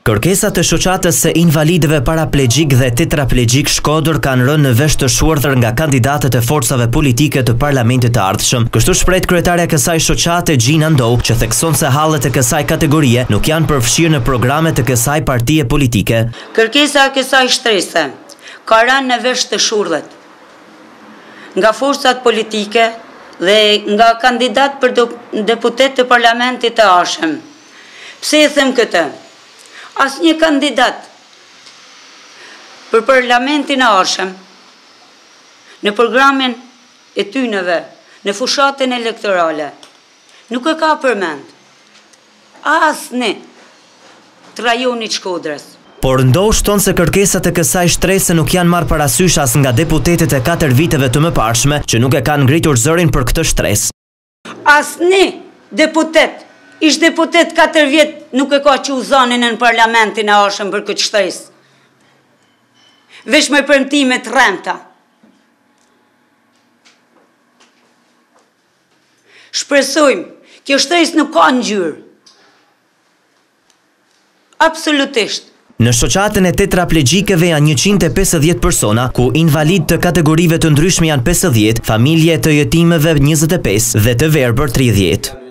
Kërkesat të shoqatës së invalidëve paraplegjik dhe tetraplegjik Shkodër kanë rënë në vesh të shuardhër nga kandidatët e forcave politike të parlamentit të ardhshëm. Kështu shpreh kryetaria e kësaj shoqate Gjina Ndou, që thekson se hallet e kësaj kategorie nuk janë përfshirë në programet të kësaj partie politike. Kërkesa e kësaj shtrese ka rënë në vesh të shuardhët nga forcat politike dhe nga kandidat për deputet të parlamentit të ardhshëm. Pse e them këtë? Asnjë kandidat për parlamentin e ardhshëm në programin e tyneve, në fushatën elektorale, nuk e ka përmend asnjë të rajonit Shkodrës. Por Ndou shton se kërkesat e kësaj shtrese nuk janë marrë parasysh as nga deputetët e 4 viteve të mëparshme që nuk e kanë ngritur zërin për këtë shtresë. Asnjë deputet, ish deputet 4 vjet nuk e ka që uzanin në parlamentin e ardhshëm për këtë shtresë. Veç me premtimet rremta. Shpresojmë, kjo shtresë nuk ka ngjyrë. Absolutisht. Në shoqatën e tetraplegjikëve janë 150 persona, ku invalid të kategorive të ndryshme janë 50, familje të jetimeve 25 dhe të verbër 30.